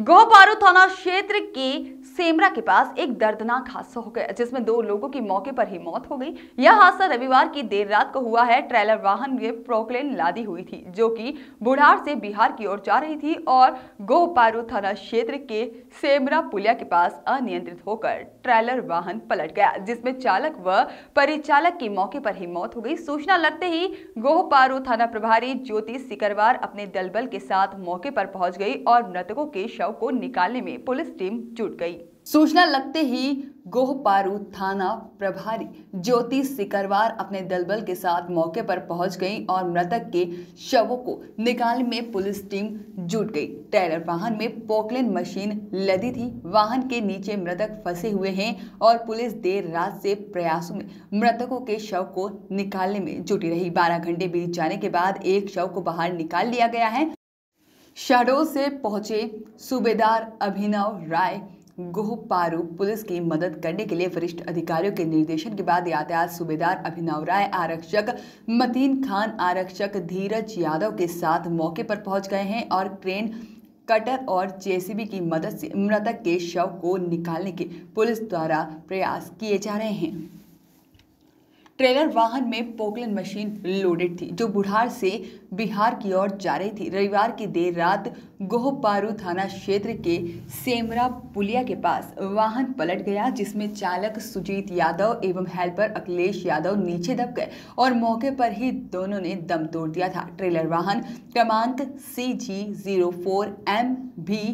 गोहपारू थाना क्षेत्र के सेमरा के पास एक दर्दनाक हादसा हो गया जिसमें 2 लोगों की मौके पर ही मौत हो गई। यह हादसा रविवार की देर रात को हुआ है। ट्रेलर वाहन में प्रोक्लेन लादी हुई थी जो कि बुढ़ार से बिहार की ओर जा रही थी और गोहपारू थाना क्षेत्र के सेमरा पुलिया के पास अनियंत्रित होकर ट्रेलर वाहन पलट गया जिसमें चालक व परिचालक की मौके पर ही मौत हो गई। सूचना लगते ही गोहपारू थाना प्रभारी ज्योति सिकरवार अपने दलबल के साथ मौके पर पहुंच गई और मृतकों के शव को निकालने में पुलिस टीम जुट गई। सूचना लगते ही गोहपारू थाना प्रभारी ज्योति सिकरवार अपने दलबल के साथ मौके पर पहुंच गई और मृतक के शवों को निकालने में पुलिस टीम जुट गई। ट्रेलर वाहन में पोकलेन मशीन लदी थी। वाहन के नीचे मृतक फंसे हुए हैं और पुलिस देर रात से प्रयासों में मृतकों के शव को निकालने में जुटी रही। 12 घंटे बीत जाने के बाद एक शव को बाहर निकाल लिया गया है। शहडोल से पहुंचे सूबेदार अभिनव राय गोहपारू पुलिस की मदद करने के लिए वरिष्ठ अधिकारियों के निर्देशन के बाद यातायात सूबेदार अभिनव राय, आरक्षक मतीन खान, आरक्षक धीरज यादव के साथ मौके पर पहुंच गए हैं और क्रेन, कटर और जेसीबी की मदद से मृतक के शव को निकालने के पुलिस द्वारा प्रयास किए जा रहे हैं। ट्रेलर वाहन में पोकलेन मशीन लोडेड थी जो बुढ़ार से बिहार की ओर जा रही थी। रविवार की देर रात गोहपारू थाना क्षेत्र के सेमरा पुलिया के पास वाहन पलट गया जिसमें चालक सुजीत यादव एवं हेल्पर अखिलेश यादव नीचे दब गए और मौके पर ही दोनों ने दम तोड़ दिया था। ट्रेलर वाहन क्रमांक CG04MB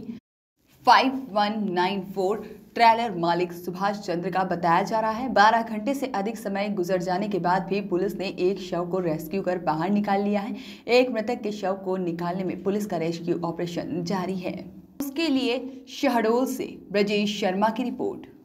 5194 ट्रेलर मालिक सुभाष चंद्र का बताया जा रहा है। 12 घंटे से अधिक समय गुजर जाने के बाद भी पुलिस ने एक शव को रेस्क्यू कर बाहर निकाल लिया है। एक मृतक के शव को निकालने में पुलिस का रेस्क्यू ऑपरेशन जारी है। उसके लिए शहडोल से ब्रजेश शर्मा की रिपोर्ट।